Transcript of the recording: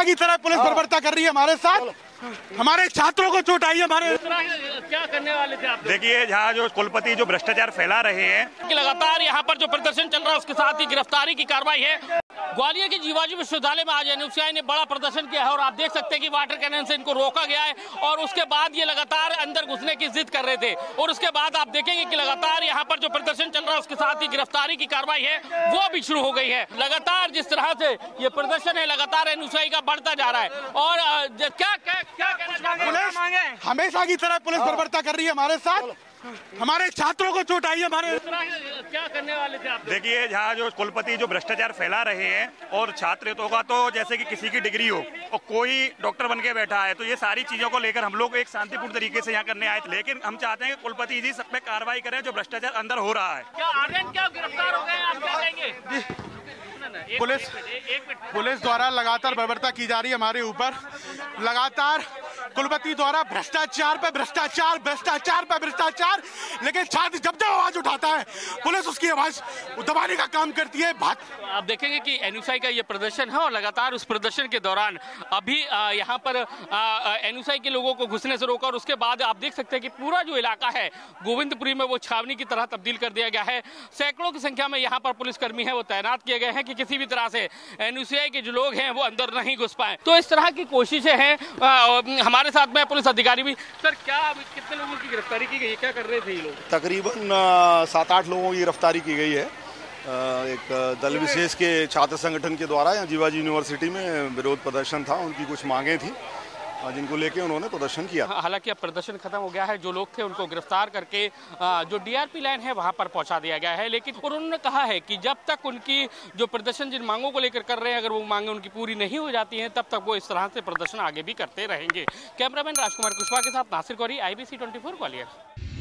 हमेशा की तरह पुलिस बर्बरता कर रही है हमारे साथ। हमारे छात्रों को चोट आई है। हमारे क्या करने वाले थे आप? देखिए, यहाँ जो कुलपति जो भ्रष्टाचार फैला रहे हैं कि लगातार यहाँ पर जो प्रदर्शन चल रहा है उसके साथ ही गिरफ्तारी की कार्रवाई है। ग्वालियर के जीवाजी विश्वविद्यालय में आज एनयूसीआई ने बड़ा प्रदर्शन किया है और आप देख सकते हैं कि वाटर कैनन से इनको रोका गया है और उसके बाद ये लगातार अंदर घुसने की जिद कर रहे थे और उसके बाद आप देखेंगे कि लगातार यहाँ पर जो प्रदर्शन चल रहा है उसके साथ ही गिरफ्तारी की कार्रवाई है वो भी शुरू हो गई है। लगातार जिस तरह से ये प्रदर्शन है लगातार एनयूसीआई का बढ़ता जा रहा है और क्या पुलिस हमेशा की तरह पुलिस बर्बरता कर रही है हमारे साथ। हमारे छात्रों को चोट आई है। हमारे क्या करने वाले थे आप? देखिए, यहाँ जो कुलपति जो भ्रष्टाचार फैला रहे हैं और छात्रों का तो जैसे कि किसी की डिग्री हो और कोई डॉक्टर बन के बैठा है, तो ये सारी चीजों को लेकर हम लोग एक शांतिपूर्ण तरीके से यहाँ करने आए थे। लेकिन हम चाहते हैं कि कुलपति जी सब पे कार्रवाई करें जो भ्रष्टाचार अंदर हो रहा है। क्या आर्यन क्या गिरफ्तार हो गए हैं, आप क्या कहेंगे? पुलिस द्वारा लगातार बर्बरता की जा रही है हमारे ऊपर। लगातार कुलपति द्वारा भ्रष्टाचार पे भ्रष्टाचार, भ्रष्टाचार पे भ्रष्टाचार। लेकिन छात्र जब जब आवाज उठाता है पुलिस उसकी आवाज दबाने का काम करती है। आप देखेंगे कि एनयूसीआई का ये प्रदर्शन है और लगातार उस प्रदर्शन के दौरान अभी यहाँ पर एनयूसीआई के लोगों को घुसने से रोका और उसके बाद आप देख सकते हैं कि पूरा जो इलाका है गोविंदपुरी में वो छावनी की तरह तब्दील कर दिया गया है। सैकड़ों की संख्या में यहाँ पर पुलिसकर्मी है वो तैनात किए गए हैं कि किसी भी तरह से एनयूसीआई के जो लोग हैं वो अंदर नहीं घुस पाए। तो इस तरह की कोशिशें हैं। हमारे साथ में पुलिस अधिकारी भी। सर, क्या कितने लोगों की गिरफ्तारी की गई है, क्या कर रहे थे ये लोग? तकरीबन 7-8 लोगों की गिरफ्तारी की गई है। एक दल विशेष के छात्र संगठन के द्वारा यहाँ जीवाजी यूनिवर्सिटी में विरोध प्रदर्शन था, उनकी कुछ मांगें थी जिनको लेके उन्होंने प्रदर्शन किया। हालांकि अब प्रदर्शन खत्म हो गया है, जो लोग थे उनको गिरफ्तार करके जो डीआरपी लाइन है वहां पर पहुंचा दिया गया है। लेकिन उन्होंने कहा है कि जब तक उनकी जो प्रदर्शन जिन मांगों को लेकर कर रहे हैं अगर वो मांगें उनकी पूरी नहीं हो जाती हैं तब तक वो इस तरह से प्रदर्शन आगे भी करते रहेंगे। कैमरामैन राजकुमार कुशवाहा के साथ नासिर गौरी, IBC 24 ग्वालियर।